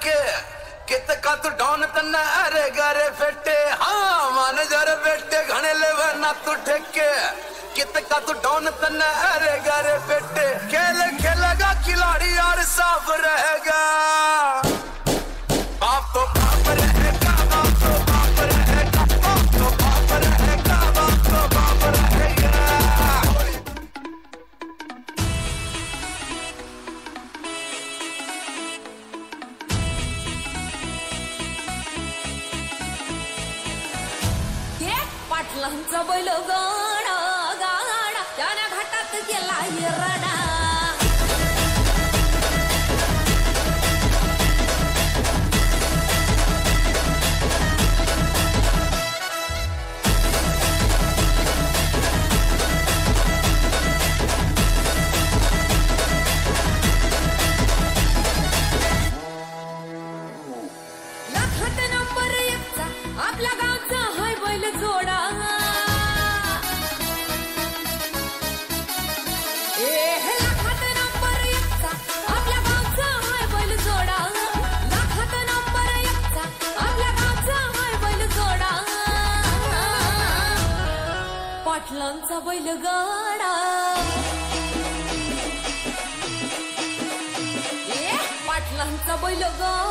ठेके कित का तू डॉन तन्ना अरे गारे फेटे हाँ मान जर बेटे घने ले ना तू ठेके कित का तू डॉन तन्ना अरे गारे फेटे खेल खेलेगा खिलाड़ी यार साफ रहेगा बाप तो बाप रहेगा बाप तो बाप रहेगा बाप तो बाप रहेगा बाप तो बाप रहेगा पाटलांचा बैल गाडा गाडा त्याने घाटात गेला हिरडा लाखात नंबर एकचा आपल्या गावचा हाय बैल जोडा पाटलांचा बैल गाडा पाटलांचा बैल गाडा